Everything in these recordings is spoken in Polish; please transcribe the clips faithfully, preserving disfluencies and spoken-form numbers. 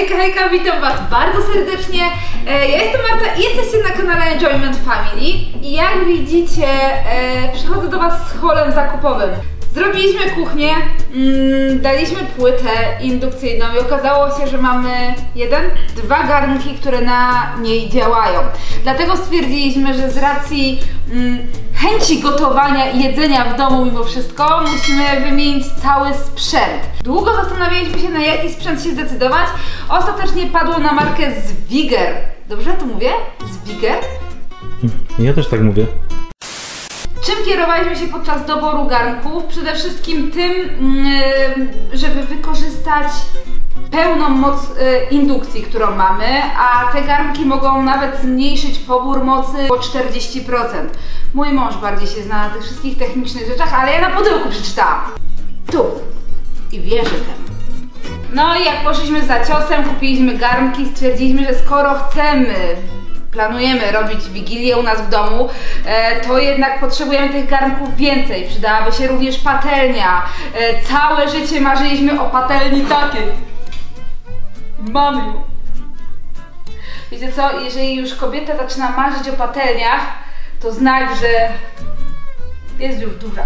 Hejka, hejka, witam was bardzo serdecznie. Ja jestem Marta i jesteście na kanale Enjoyment Family. I jak widzicie, przychodzę do was z haulem zakupowym. Zrobiliśmy kuchnię, mm, daliśmy płytę indukcyjną i okazało się, że mamy jeden, dwa garnki, które na niej działają. Dlatego stwierdziliśmy, że z racji mm, chęci gotowania i jedzenia w domu mimo wszystko musimy wymienić cały sprzęt. Długo zastanawialiśmy się, na jaki sprzęt się zdecydować. Ostatecznie padło na markę Zwiger. Dobrze to mówię? Zwiger? Ja też tak mówię. Czym kierowaliśmy się podczas doboru garnków? Przede wszystkim tym, żeby wykorzystać pełną moc indukcji, którą mamy, a te garnki mogą nawet zmniejszyć pobór mocy o czterdzieści procent. Mój mąż bardziej się zna na tych wszystkich technicznych rzeczach, ale ja na pudełku przeczytałam. Tu. I wierzę temu. No i jak poszliśmy za ciosem, kupiliśmy garnki, stwierdziliśmy, że skoro chcemy planujemy robić wigilię u nas w domu, to jednak potrzebujemy tych garnków więcej. Przydałaby się również patelnia. Całe życie marzyliśmy o patelni takiej. Mamy ją. Wiecie co, jeżeli już kobieta zaczyna marzyć o patelniach, to znak, że jest już duża.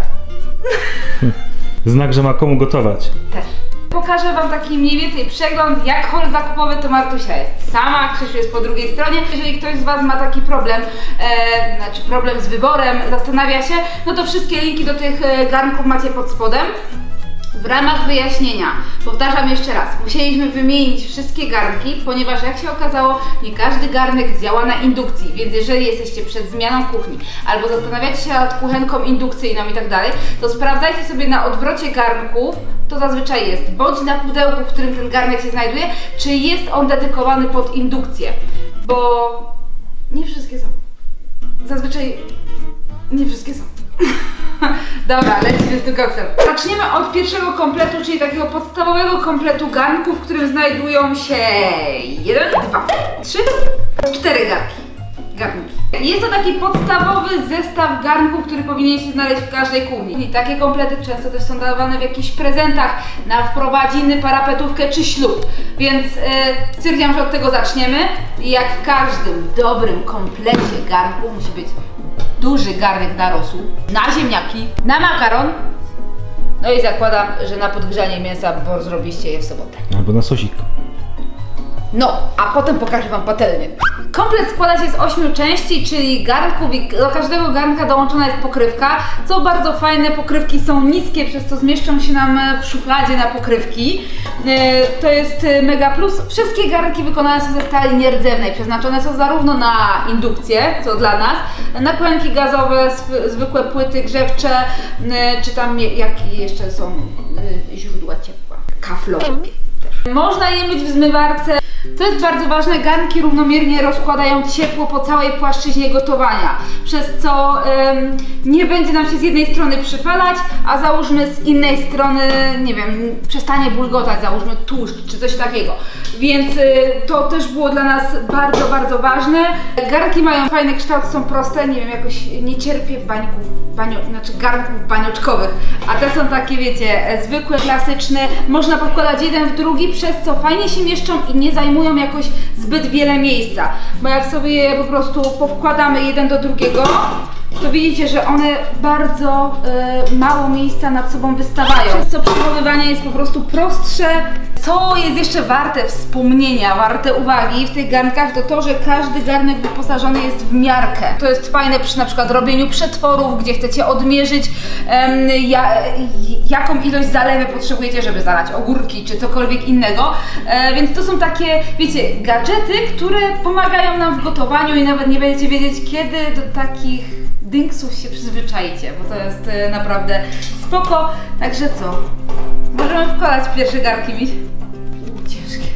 Znak, że ma komu gotować. Też. Pokażę wam taki mniej więcej przegląd, jak haul zakupowy, to Martusia jest sama, Krzysiu jest po drugiej stronie. Jeżeli ktoś z was ma taki problem, e, znaczy problem z wyborem, zastanawia się, no to wszystkie linki do tych garnków macie pod spodem. W ramach wyjaśnienia, powtarzam jeszcze raz, musieliśmy wymienić wszystkie garnki, ponieważ jak się okazało, nie każdy garnek działa na indukcji, więc jeżeli jesteście przed zmianą kuchni albo zastanawiacie się nad kuchenką indukcyjną i tak dalej, to sprawdzajcie sobie na odwrocie garnków, to zazwyczaj jest, bądź na pudełku, w którym ten garnek się znajduje, czy jest on dedykowany pod indukcję, bo nie wszystkie są. Zazwyczaj nie wszystkie są. Dobra, lecimy z tym koksem. Zaczniemy od pierwszego kompletu, czyli takiego podstawowego kompletu garnków, w którym znajdują się jeden, dwa, trzy, cztery garnki. garnki. Jest to taki podstawowy zestaw garnków, który powinien się znaleźć w każdej kuchni. I takie komplety często też są dawane w jakichś prezentach, na wprowadziny, parapetówkę czy ślub. Więc yy, stwierdziłam, że od tego zaczniemy. I jak w każdym dobrym komplecie garnków musi być duży garnek na rosół, na ziemniaki, na makaron. No i zakładam, że na podgrzanie mięsa, bo zrobiliście je w sobotę. Albo na sosik. No, a potem pokażę wam patelnię. Komplet składa się z ośmiu części, czyli garnków i do każdego garnka dołączona jest pokrywka, co bardzo fajne, pokrywki są niskie, przez co zmieszczą się nam w szufladzie na pokrywki. To jest mega plus. Wszystkie garnki wykonane są ze stali nierdzewnej, przeznaczone są zarówno na indukcję, co dla nas, na kuchenki gazowe, zwykłe płyty grzewcze, czy tam jakie jeszcze są źródła ciepła, kaflowe też. Można je myć w zmywarce. Co jest bardzo ważne, garnki równomiernie rozkładają ciepło po całej płaszczyźnie gotowania, przez co ym, nie będzie nam się z jednej strony przypalać, a załóżmy z innej strony, nie wiem, przestanie bulgotać, załóżmy tłuszcz czy coś takiego. Więc y, to też było dla nas bardzo, bardzo ważne. Garnki mają fajny kształt, są proste, nie wiem, jakoś nie cierpię bańków, banio, znaczy garnków banioczkowych, a te są takie, wiecie, zwykłe, klasyczne, można podkładać jeden w drugi, przez co fajnie się mieszczą i nie zajmują jakoś zbyt wiele miejsca, bo jak sobie je po prostu powkładamy jeden do drugiego, to widzicie, że one bardzo y, mało miejsca nad sobą wystawają, przez co przechowywanie jest po prostu prostsze. Co jest jeszcze warte wspomnienia, warte uwagi w tych garnkach, to to, że każdy garnek wyposażony jest w miarkę. To jest fajne przy na przykład robieniu przetworów, gdzie chcecie odmierzyć um, ja, jaką ilość zalewy potrzebujecie, żeby zalać ogórki czy cokolwiek innego. E, więc to są takie, wiecie, gadżety, które pomagają nam w gotowaniu i nawet nie będziecie wiedzieć, kiedy do takich dynksów się przyzwyczaicie, bo to jest e, naprawdę spoko. Także co? Możemy wkładać pierwsze garnki mi. Ciężkie.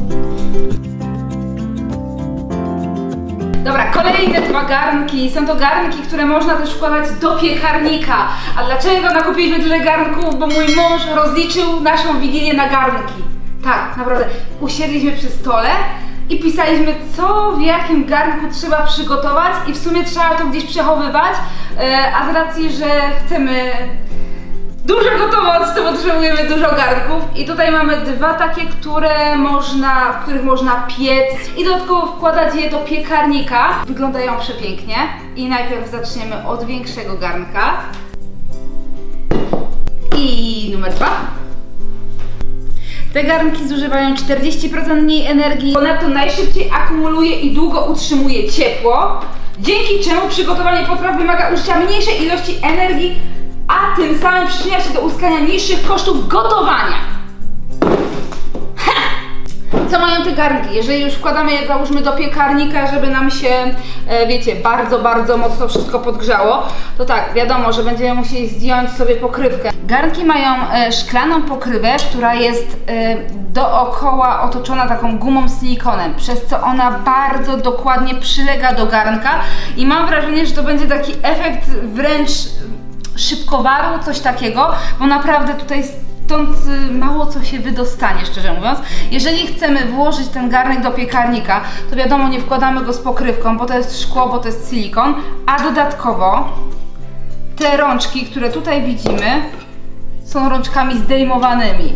Dobra, kolejne dwa garnki. Są to garnki, które można też wkładać do piekarnika. A dlaczego nakupiliśmy tyle garnków? Bo mój mąż rozliczył naszą wigilię na garnki. Tak, naprawdę. Usiedliśmy przy stole i pisaliśmy, co w jakim garnku trzeba przygotować i w sumie trzeba to gdzieś przechowywać, a z racji, że chcemy Dużo gotowość, to potrzebujemy dużo garnków i tutaj mamy dwa takie, które można, w których można piec i dodatkowo wkładać je do piekarnika. Wyglądają przepięknie i najpierw zaczniemy od większego garnka. I numer dwa. Te garnki zużywają czterdzieści procent mniej energii, ponadto najszybciej akumuluje i długo utrzymuje ciepło, dzięki czemu przygotowanie potraw wymaga użycia mniejszej ilości energii, a tym samym przyczynia się do uzyskania niższych kosztów gotowania. Ha! Co mają te garnki? Jeżeli już wkładamy je, załóżmy, do piekarnika, żeby nam się, e, wiecie, bardzo, bardzo mocno wszystko podgrzało, to tak, wiadomo, że będziemy musieli zdjąć sobie pokrywkę. Garnki mają e, szklaną pokrywę, która jest e, dookoła otoczona taką gumą silikonem, przez co ona bardzo dokładnie przylega do garnka i mam wrażenie, że to będzie taki efekt wręcz szybkowaru, coś takiego, bo naprawdę tutaj stąd mało co się wydostanie, szczerze mówiąc. Jeżeli chcemy włożyć ten garnek do piekarnika, to wiadomo, nie wkładamy go z pokrywką, bo to jest szkło, bo to jest silikon, a dodatkowo te rączki, które tutaj widzimy, są rączkami zdejmowanymi.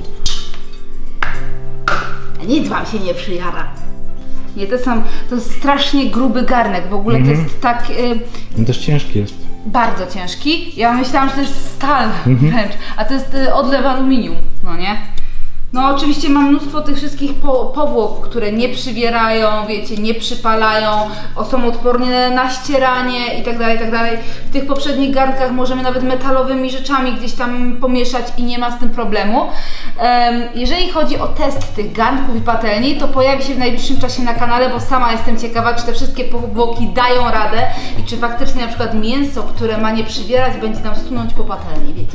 Nic wam się nie przyjara. Nie, to są, to jest strasznie gruby garnek, w ogóle mm-hmm. to jest tak... Y On też ciężki jest. Bardzo ciężki. Ja myślałam, że to jest stal mm-hmm. wręcz, a to jest y, odlew aluminium, no nie? No oczywiście mam mnóstwo tych wszystkich po powłok, które nie przywierają, wiecie, nie przypalają, o, są odporne na ścieranie i tak dalej, i tak dalej. W tych poprzednich garnkach możemy nawet metalowymi rzeczami gdzieś tam pomieszać i nie ma z tym problemu. Um, jeżeli chodzi o test tych garnków i patelni, to pojawi się w najbliższym czasie na kanale, bo sama jestem ciekawa, czy te wszystkie powłoki dają radę i czy faktycznie na przykład mięso, które ma nie przywierać, będzie nam sunąć po patelni, wiecie.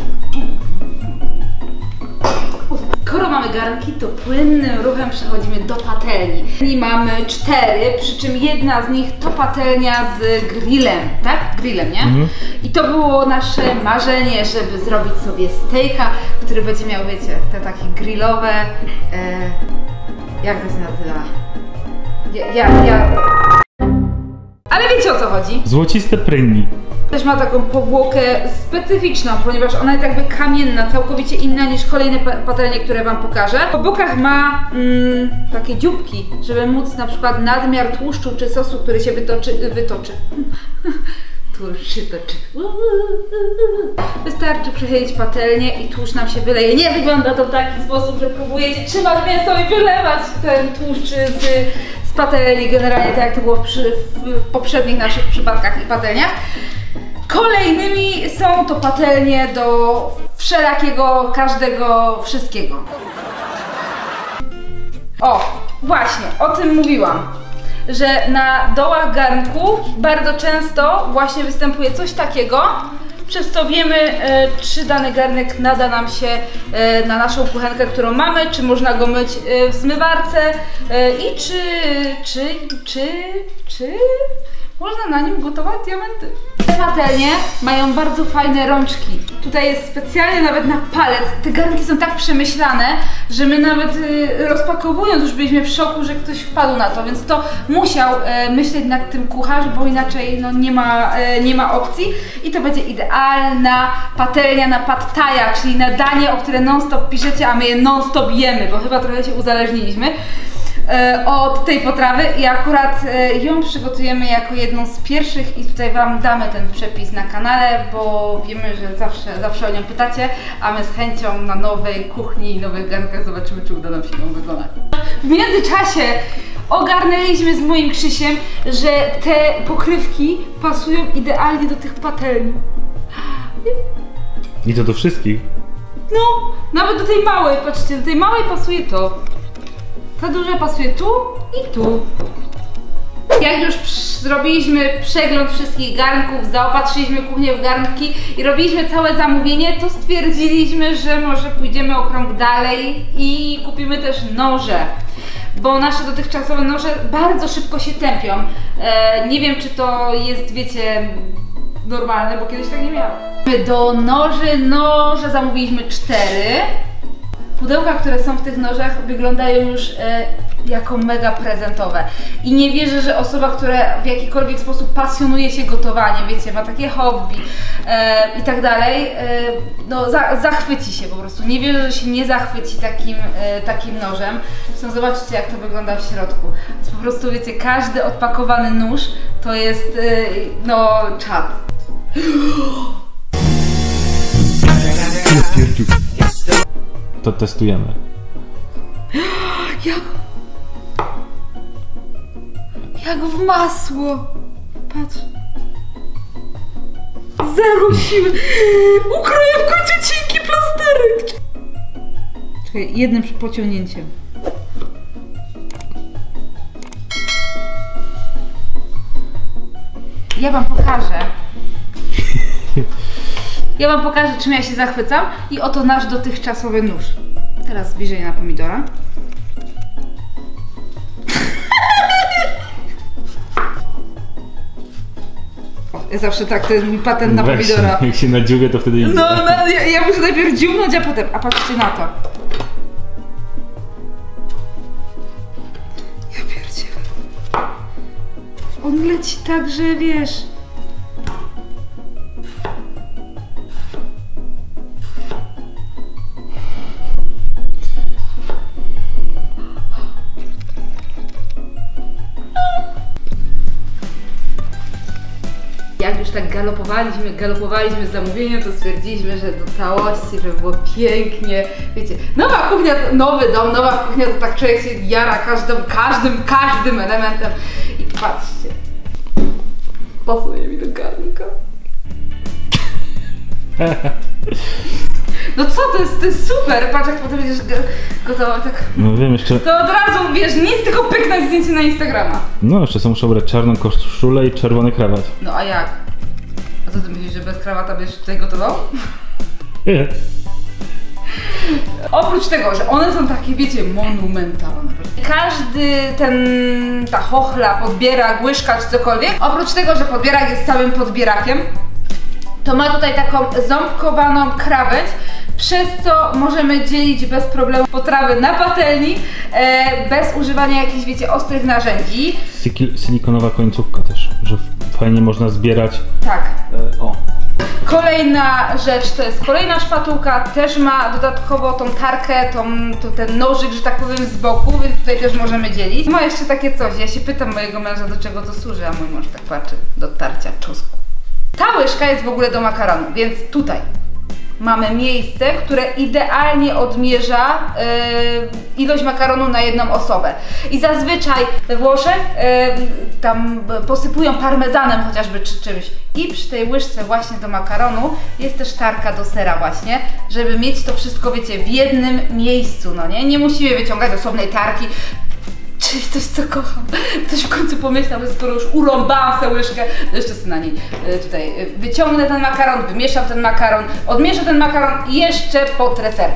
Skoro mamy garnki, to płynnym ruchem przechodzimy do patelni. I mamy cztery, przy czym jedna z nich to patelnia z grillem, tak? Grillem, nie? Mhm. I to było nasze marzenie, żeby zrobić sobie stejka, który będzie miał, wiecie, te takie grillowe, e, jak to się nazywa? Ja, ja, ja... Ale wiecie, o co chodzi? Złociste pryngi. Też ma taką powłokę specyficzną, ponieważ ona jest jakby kamienna, całkowicie inna niż kolejne patelnie, które wam pokażę. Po bokach ma mm, takie dzióbki, żeby móc na przykład nadmiar tłuszczu czy sosu, który się wytoczy, wytoczy. Tłuszcz się toczy. Wystarczy przechylić patelnię i tłuszcz nam się wyleje. Nie wygląda to w taki sposób, że próbujecie trzymać mięso i wylewać ten tłuszcz z, z patelni, generalnie tak jak to było w, przy, w poprzednich naszych przypadkach i patelniach. Kolejnymi są to patelnie do wszelakiego, każdego, wszystkiego. O, właśnie, o tym mówiłam, że na dołach garnku bardzo często właśnie występuje coś takiego, przez to wiemy, e, czy dany garnek nada nam się e, na naszą kuchenkę, którą mamy, czy można go myć e, w zmywarce e, i czy, czy, czy, czy można na nim gotować diamenty. Te patelnie mają bardzo fajne rączki. Tutaj jest specjalnie nawet na palec. Te garnki są tak przemyślane, że my nawet y, rozpakowując już byliśmy w szoku, że ktoś wpadł na to, więc to musiał y, myśleć nad tym kucharz, bo inaczej no, nie, ma, y, nie ma opcji. I to będzie idealna patelnia na pad thaia, czyli na danie, o które non-stop piszecie, a my je non-stop jemy, bo chyba trochę się uzależniliśmy od tej potrawy i akurat ją przygotujemy jako jedną z pierwszych i tutaj wam damy ten przepis na kanale, bo wiemy, że zawsze, zawsze o nią pytacie, a my z chęcią na nowej kuchni i nowych garnkach zobaczymy, czy uda nam się ją wykonać. W międzyczasie ogarnęliśmy z moim Krzysiem, że te pokrywki pasują idealnie do tych patelni. I to do wszystkich? No, nawet do tej małej, patrzcie, do tej małej pasuje to. Ta duża pasuje tu i tu. Jak już zrobiliśmy przegląd wszystkich garnków, zaopatrzyliśmy kuchnię w garnki i robiliśmy całe zamówienie, to stwierdziliśmy, że może pójdziemy o krok dalej i kupimy też noże. Bo nasze dotychczasowe noże bardzo szybko się tępią. E, nie wiem, czy to jest, wiecie, normalne, bo kiedyś tak nie miałam. Do noży, noże zamówiliśmy cztery. Pudełka, które są w tych nożach, wyglądają już e, jako mega prezentowe. I nie wierzę, że osoba, która w jakikolwiek sposób pasjonuje się gotowaniem, wiecie, ma takie hobby e, i tak dalej, e, no za, zachwyci się po prostu. Nie wierzę, że się nie zachwyci takim, e, takim nożem. Zresztą zobaczcie, jak to wygląda w środku. Więc po prostu, wiecie, każdy odpakowany nóż to jest, e, no, czad. To testujemy. Jak... Jak w masło. Patrz. Zero siły. Ukroję w końcu cienki plasterek. Czekaj, jednym pociągnięciem. Ja wam pokażę. Ja wam pokażę, czym ja się zachwycam. I oto nasz dotychczasowy nóż. Teraz zbliżenie na pomidora. Ja zawsze tak, to jest mój patent na Weź, pomidora. Jak się nadziubię, to wtedy idzie. No, no ja, ja muszę najpierw dziubnąć, a potem. A patrzcie na to. Ja pierdzielę. On leci tak, że wiesz. Jak już tak galopowaliśmy, galopowaliśmy z zamówieniem, to stwierdziliśmy, że do całości, żeby było pięknie. Wiecie, nowa kuchnia, nowy dom, nowa kuchnia, to tak człowiek się jara każdym, każdym, każdym elementem. I patrzcie, pasuje mi do garnka. No co, to jest, to jest super, patrz jak potem będziesz gotowa, tak. No wiem, jeszcze... To od razu, wiesz, nic, tylko pyknąć zdjęcie na Instagrama. No jeszcze co, muszę ubrać czarną koszulę i czerwony krawat. No a jak? A co ty myślisz, że bez krawata będziesz tutaj gotował? Nie. Oprócz tego, że one są takie, wiecie, monumentalne. Każdy ten, ta chochla, podbierak, łyżka czy cokolwiek, oprócz tego, że podbierak jest całym podbierakiem, to ma tutaj taką ząbkowaną krawędź, przez co możemy dzielić bez problemu potrawy na patelni, e, bez używania jakichś, wiecie, ostrych narzędzi. Siki- silikonowa końcówka też, że fajnie można zbierać. Tak. E, o. Kolejna rzecz to jest kolejna szpatułka, też ma dodatkowo tą tarkę, tą, to ten nożyk, że tak powiem, z boku, więc tutaj też możemy dzielić. Ma jeszcze takie coś, ja się pytam mojego męża, do czego to służy, a mój mąż tak patrzy, do tarcia czosnku. Ta łyżka jest w ogóle do makaronu, więc tutaj mamy miejsce, które idealnie odmierza yy, ilość makaronu na jedną osobę. I zazwyczaj we Włoszech yy, tam posypują parmezanem chociażby czy czymś. I przy tej łyżce właśnie do makaronu jest też tarka do sera właśnie, żeby mieć to wszystko, wiecie, w jednym miejscu, no nie? Nie musimy wyciągać osobnej tarki. Czyli coś, co kocham. Ktoś w końcu pomyślał, że skoro już urąbałam tę łyżkę, to jeszcze sobie na niej y, tutaj y, wyciągnę ten makaron, wymieszam ten makaron, odmieszam ten makaron i jeszcze potrę ser.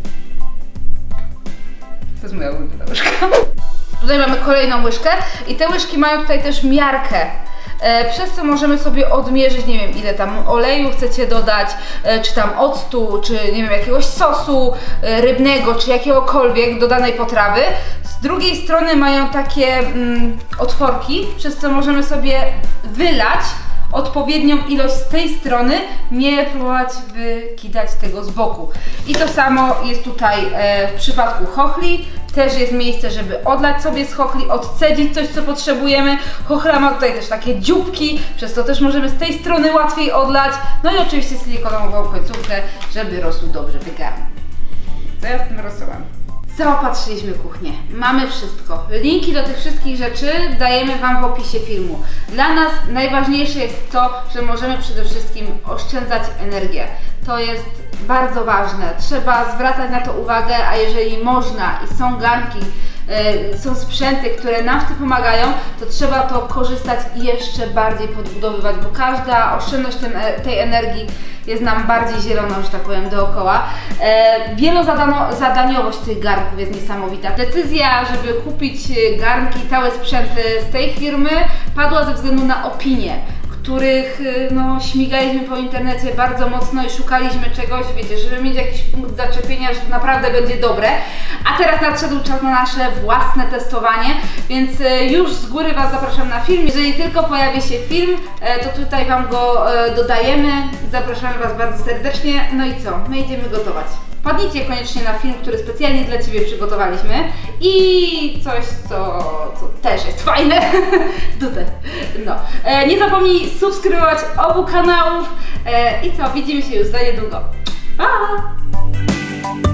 To jest moja ulubiona łyżka. Tutaj mamy kolejną łyżkę i te łyżki mają tutaj też miarkę. E, przez co możemy sobie odmierzyć, nie wiem, ile tam oleju chcecie dodać, e, czy tam octu, czy nie wiem, jakiegoś sosu e, rybnego, czy jakiegokolwiek do danej potrawy. Z drugiej strony mają takie mm, otworki, przez co możemy sobie wylać odpowiednią ilość z tej strony, nie próbować wykidać tego z boku. I to samo jest tutaj e, w przypadku chochli. Też jest miejsce, żeby odlać sobie z chochli, odcedzić coś, co potrzebujemy. Chochla ma tutaj też takie dzióbki, przez to też możemy z tej strony łatwiej odlać. No i oczywiście silikonową końcówkę, żeby rosół dobrze wygarnął. Co ja z tym rosołem? Zaopatrzyliśmy kuchnię. Mamy wszystko. Linki do tych wszystkich rzeczy dajemy Wam w opisie filmu. Dla nas najważniejsze jest to, że możemy przede wszystkim oszczędzać energię. To jest bardzo ważne. Trzeba zwracać na to uwagę, a jeżeli można i są garnki, yy, są sprzęty, które nam w tym pomagają, to trzeba to korzystać i jeszcze bardziej podbudowywać, bo każda oszczędność ten, tej energii jest nam bardziej zieloną, że tak powiem, dookoła. E, wielozadaniowość tych garnków jest niesamowita. Decyzja, żeby kupić garnki, całe sprzęty z tej firmy padła ze względu na opinię, których no, śmigaliśmy po internecie bardzo mocno i szukaliśmy czegoś, wiecie, żeby mieć jakiś punkt zaczepienia, że naprawdę będzie dobre. A teraz nadszedł czas na nasze własne testowanie, więc już z góry Was zapraszam na film. Jeżeli tylko pojawi się film, to tutaj Wam go dodajemy. Zapraszamy Was bardzo serdecznie. No i co? My idziemy gotować. Wpadnijcie koniecznie na film, który specjalnie dla Ciebie przygotowaliśmy i coś, co, co też jest fajne. Tutaj. No. E, nie zapomnij subskrybować obu kanałów e, i co? Widzimy się już za niedługo. Pa!